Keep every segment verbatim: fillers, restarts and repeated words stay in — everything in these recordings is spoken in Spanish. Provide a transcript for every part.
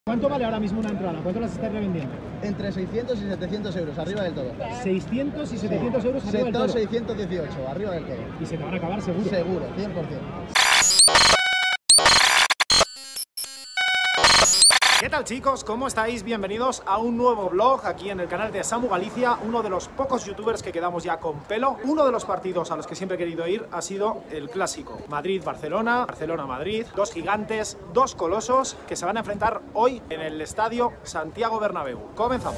¿Cuánto vale ahora mismo una entrada? ¿Cuánto las estáis revendiendo? Entre seiscientos y setecientos euros, arriba del todo. seiscientos y setecientos euros arriba del Sector todo. seiscientos dieciocho, arriba del todo. Y se te van a acabar seguro. Seguro, cien por cien. ¿Qué tal, chicos? ¿Cómo estáis? Bienvenidos a un nuevo vlog aquí en el canal de Samu Galicia, uno de los pocos youtubers que quedamos ya con pelo. Uno de los partidos a los que siempre he querido ir ha sido el clásico Madrid-Barcelona, Barcelona-Madrid, dos gigantes, dos colosos que se van a enfrentar hoy en el estadio Santiago Bernabéu. Comenzamos.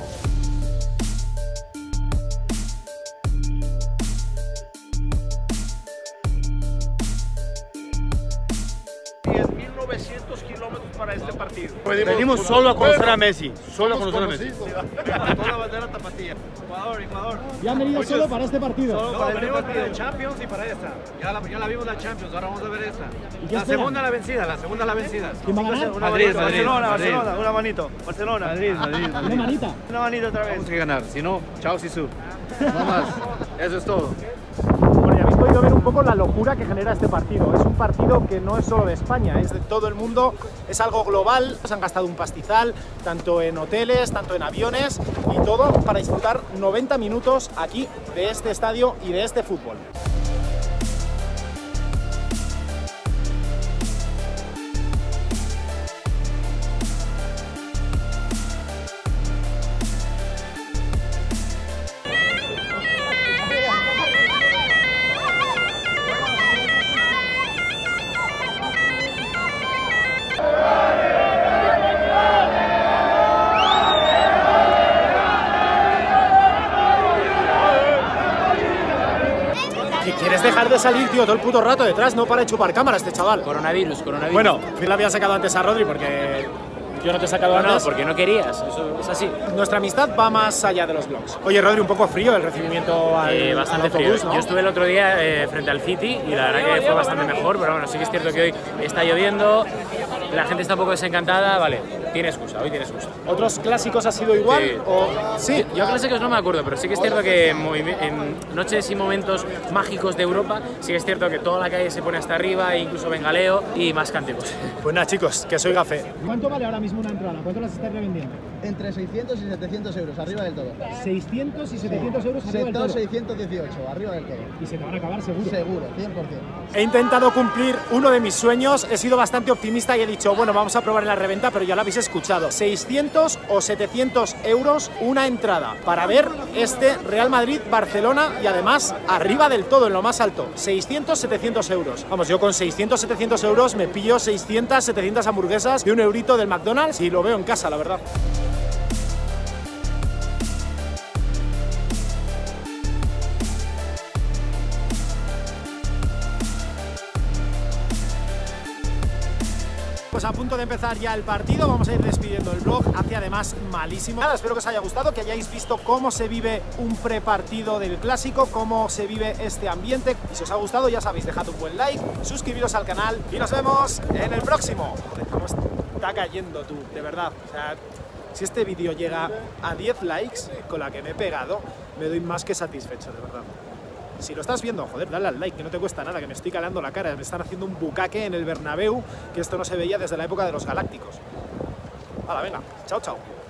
mil novecientos kilómetros para este partido. Venimos solo a conocer a Messi, solo a conocer a Messi. Toda la bandera tapatía. Ecuador, Ecuador. ¿Ya han venido solo para este partido? Solo para venimos para el Champions y para esta. Ya la, ya la vimos la Champions, ahora vamos a ver esta. ¿Y qué La esperan? segunda la vencida, la segunda la vencida. ¿Quién va a ganar? Una Madrid, manito, Madrid, Barcelona, Madrid. Barcelona, una manito. Barcelona. Madrid, Madrid, Una Madrid. manita. Una manita otra vez. Tenemos que ganar, si no, chao Sisu. No más, eso es todo. Bueno, ya habéis podido ver un poco la locura que genera este partido. Es un partido que no es solo de España, es de todo el mundo, es algo global. Se han gastado un pastizal, tanto en hoteles, tanto en aviones y todo para disfrutar noventa minutos aquí de este estadio y de este fútbol. ¿Qué quieres dejar de salir, tío, todo el puto rato detrás? No para de chupar cámara este chaval. Coronavirus, coronavirus. Bueno, Phil había sacado antes a Rodri porque yo no te he sacado no, no, antes. porque no querías, eso es así. Nuestra amistad va más allá de los vlogs. Oye, Rodri, un poco frío el recibimiento al, Eh, bastante al autobús, frío. ¿no? Yo estuve el otro día eh, frente al City y la verdad que fue bastante mejor, pero bueno, sí que es cierto que hoy está lloviendo, la gente está un poco desencantada, vale, tiene excusa, hoy tiene excusa. ¿Otros clásicos ha sido igual? Sí. O... sí. Yo clásicos no me acuerdo, pero sí que es cierto que en, movi- en noches y momentos mágicos de Europa, sí que es cierto que toda la calle se pone hasta arriba, e incluso bengaleo y más cánticos. Pues nada, chicos, que soy Gafé. ¿Cuánto vale ahora mismo una entrada? ¿Cuánto las estáis revendiendo? Entre seiscientos y setecientos euros, arriba del todo. seiscientos y setecientos euros arriba del Sector todo. seiscientos dieciocho, arriba del todo. Y se te van a acabar seguro. Seguro, cien por cien. He intentado cumplir uno de mis sueños, he sido bastante optimista y he dicho, bueno, vamos a probar en la reventa, pero ya lo habéis escuchado. seiscientos o setecientos euros una entrada para ver este Real Madrid-Barcelona y además arriba del todo, en lo más alto. seiscientos, setecientos euros. Vamos, yo con seiscientos, setecientos euros me pillo seiscientas, setecientas hamburguesas de un eurito del McDonald's y lo veo en casa, la verdad. Pues a punto de empezar ya el partido, vamos a ir despidiendo el vlog, hace además malísimo. Nada, espero que os haya gustado, que hayáis visto cómo se vive un prepartido del clásico, cómo se vive este ambiente. Y si os ha gustado, ya sabéis, dejad un buen like, suscribiros al canal y nos vemos en el próximo. Joder, cómo está cayendo tú, de verdad. O sea, si este vídeo llega a diez likes, con la que me he pegado, me doy más que satisfecho, de verdad. Si lo estás viendo, joder, dale al like, que no te cuesta nada, que me estoy calando la cara. Me están haciendo un bucaque en el Bernabéu, que esto no se veía desde la época de los Galácticos. Hala, venga, chao, chao.